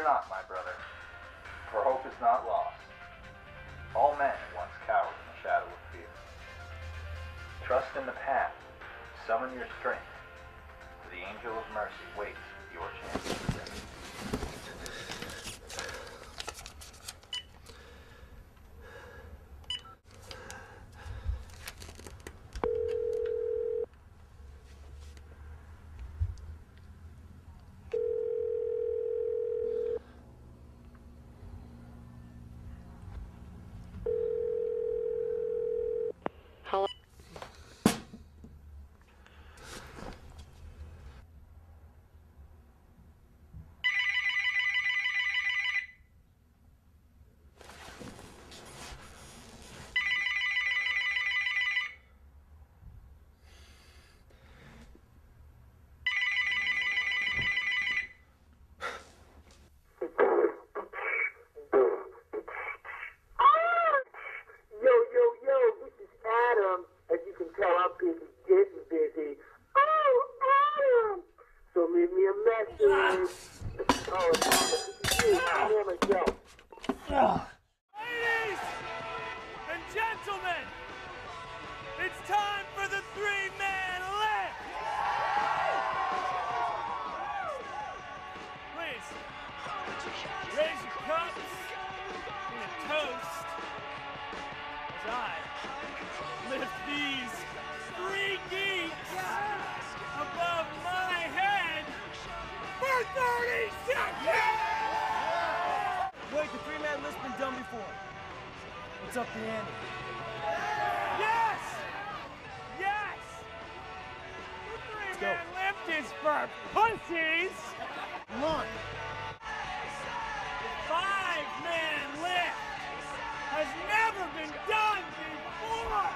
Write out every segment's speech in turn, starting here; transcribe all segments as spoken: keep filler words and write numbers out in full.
not, my brother, for hope is not lost. All men once cowered in the shadow of fear. Trust in the path, summon your strength, for the angel of mercy waits your chance to redemption. Ladies and gentlemen, it's time for the three-man lift! Please, raise your cups in a toast as I lift these three geeks above my head for thirty seconds! Wait, the three-man lift's been done before. What's up the ante? Yes! Yes! The three-man lift is for pussies! Come on. The five-man lift has never been done before!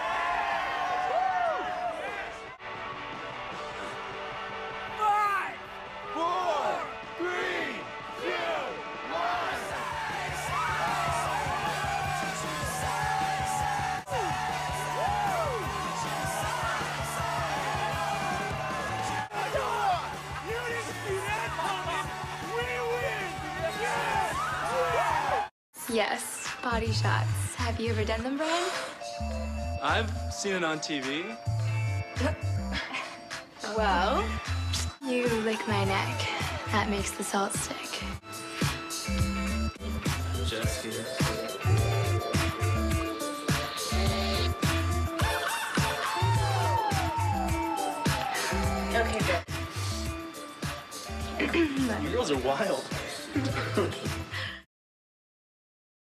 Five! Four, three, two, one. You didn't see that coming! We win! Yes! Yes, body shots. Have you ever done them, Brian? I've seen it on T V. Well, you lick my neck. That makes the salt stick. Just here. Okay, good. You girls are wild.